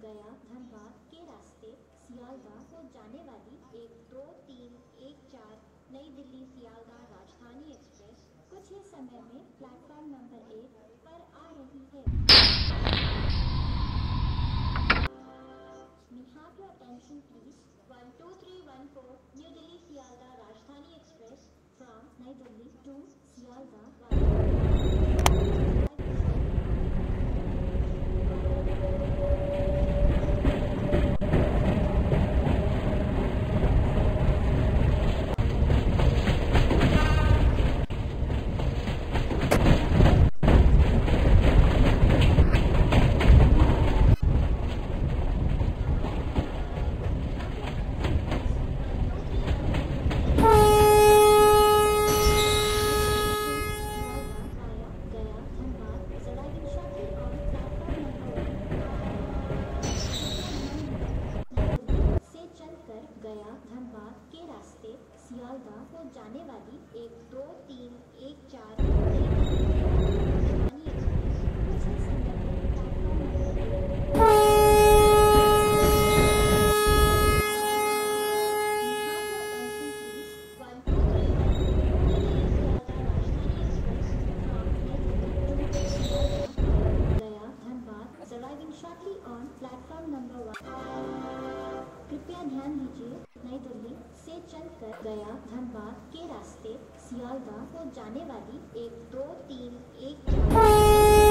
गया धनबाद के रास्ते सियालदह को जाने वाली 12314 नई दिल्ली सियालदह राजधानी एक्सप्रेस कुछ ही समय में प्लेटफॉर्म नंबर 1 पर आ रही है। May have your attention please. 12314 New Delhi Sialdah Rajdhani Express from New Delhi to Sialdah. गया धनबाद के रास्ते सियालदह को जाने वाली 12314 राजधानी एक्सप्रेस कुछ ही समय में प्लेटफॉर्म नंबर 1। कृपया ध्यान दीजिए, नई दिल्ली से चलकर गया धनबाद के रास्ते सियालदह को जाने वाली 12314